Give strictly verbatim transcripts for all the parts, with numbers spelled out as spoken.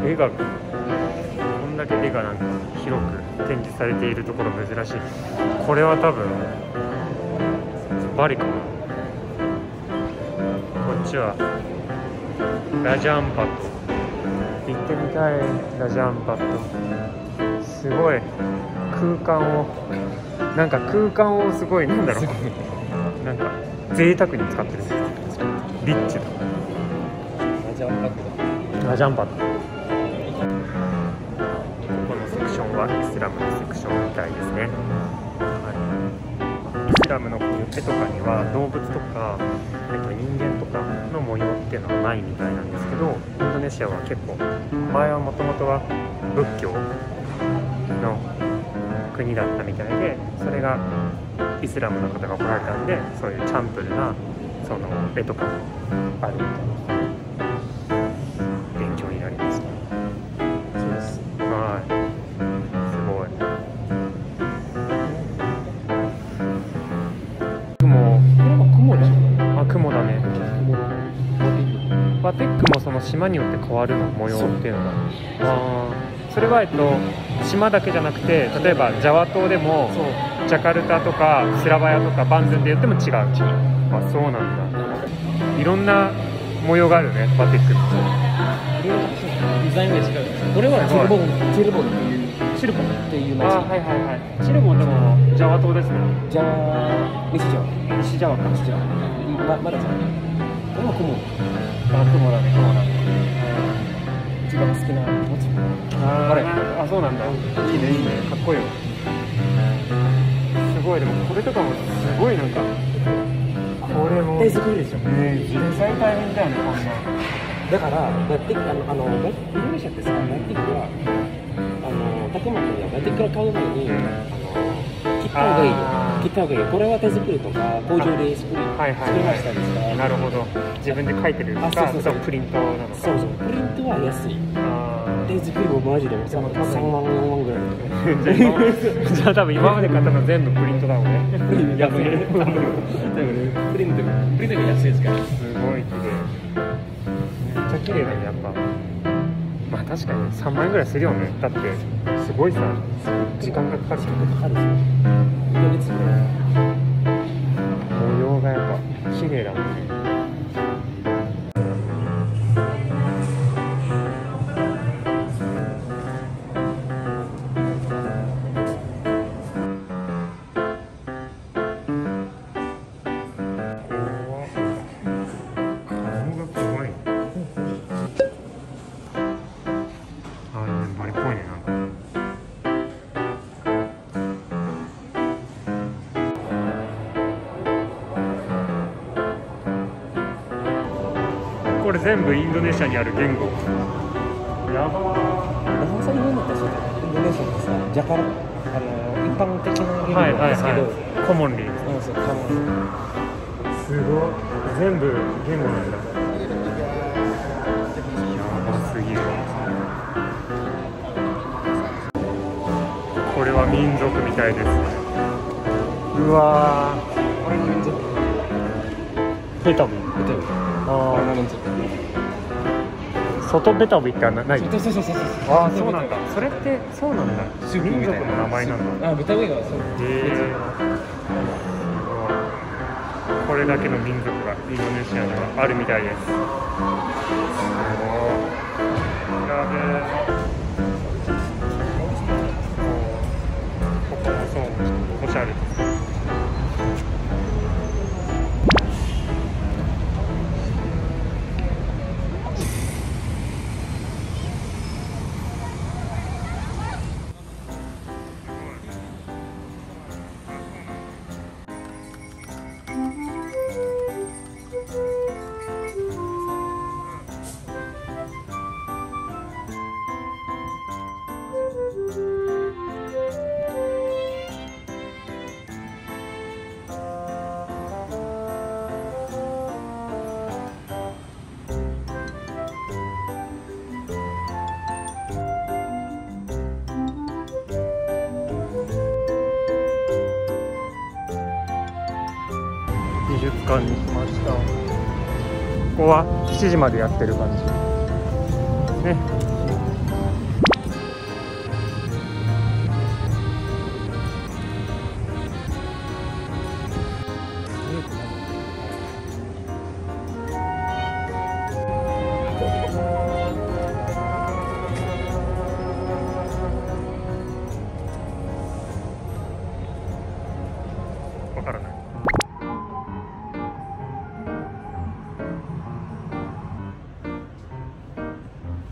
絵がこんだけ絵がなんか広く展示されているところ珍しい。これは多分バリかな。こっちはラジャンパット。行ってみたい。ラジャンパットすごい空間をなんか空間をすごいなんだろうなんか贅沢に使ってる。リッチだ。 ラジャンパットだ。 ラジャンパット。ここのセクションはイスラムのセクションみたいですね。はい、イスラムのこういう絵とかには動物とか、えっと、人間とかの模様っていうのはないみたいなんですけど、インドネシアは結構前はもともとは仏教の国だったみたいで、それがイスラムの方が来られたんで、そういうチャンプルなその絵とかもあるみたいです。勉強になりました。 そうです。 はい、すごい。雲、 これは雲でしょ。 あ、雲だね。 雲だね。 バティックもその島によって変わるの、模様っていうのが。あー、それはえっと島だけじゃなくて、例えばジャワ島でもジャカルタとかスラバヤとかバンドゥンで言っても違う。あ、そうなんだ。いろんな模様があるね、バティックの。 デザインが違う。これはチルボン、チルボンっていうチルボンっていう町。 あ、はいはいはい。チルボンでもジャワ島ですね。 じゃあ西ジャワ。 西ジャワか。 西ジャワ。ままだじゃん。これも雲。 あ、雲だね、雲だね。 一番好きな町。 あれ、あ、そうなんだ。いいね、いいね、かっこいいよ。すごい、でもこれとかもすごいなんか、これも手作りでしょ。 ね、実際大変だよね、こんな。 だからバティック、あのあのインドネシアってさ、バティックはあのたくまくんがバティックを買う前に、あの切った方がいいよ。切った方がいいよ。これは手作りとか工場で作り、 はいはい作りましたですから。 なるほど。自分で書いてるか、 あ、そうそうそう、 プリントなのか。 そうそう、プリントは安い。 あ手作りもマジでさんまんよんまんぐらい。 ーじゃあ多分今まで買ったの全部プリントだもんね。安い。 プリントがプリントが安いですから。 すごい綺麗。めっちゃ綺麗だね、やっぱ。まあ確かにさんまんえんぐらいするよね。だってすごいさ、時間がかかる。 かかるんですよ。 模様がやっぱ綺麗だもんね。これ全部インドネシアにある言語。やばー。 長さ日本だったらインドネシアってさ、ジャカルタ、あの一般的な言語はいなんですけど、 はいはい、コモンリー。 そうそう、カモン。 すごい。全部言語なんだ。やばすぎる。これは民族みたいです。うわー。 これ民族。 ベタビ。 ベタビ。 ああ、 民族。 外ベタビって何？ そうそうそうそう。 ああ、そうなんだ。それってそうなんだ。民族の名前なんだ。 あ、ベタビがそう。 へえ。これだけの民族がインドネシアにはあるみたいです。やべえ。ここもそう、おしゃれです。美術館に来ました。ここはしちじまでやってる感じね。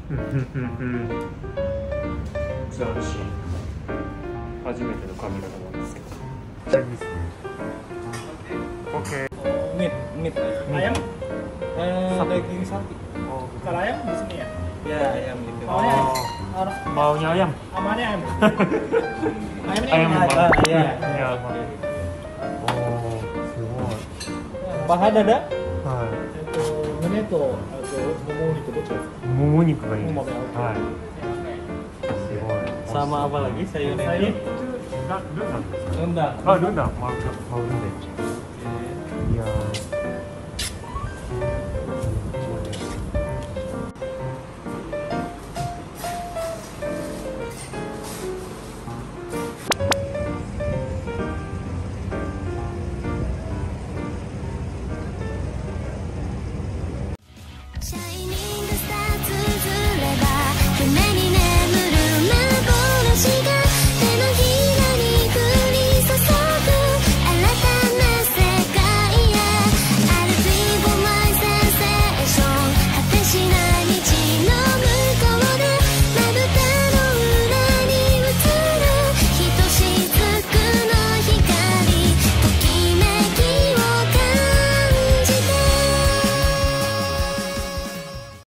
うんうんうん素晴らしい。初めてのカメラなんですけど。いいですね。オッケー。 Meat, meat. Ayam? Eh, daging sapi. Kalau ayam di sini ya? Ya, ayam gitu. Maunya Oh. orang Maunya ayam. amannya ayam. Ayamnya Ayam ayam. mau. Iya. Iya, mau. Oh, すごい。 Bahan ada? はえっと胸とあともも肉どっちですか？ い。もも肉がいいです。 ももで OK はい。すごい。 Sama apa lagi sayurnya? Sayur ラルンダンですか。 Rendang. あ、ルンダン、マウルマウルンデン。いやー。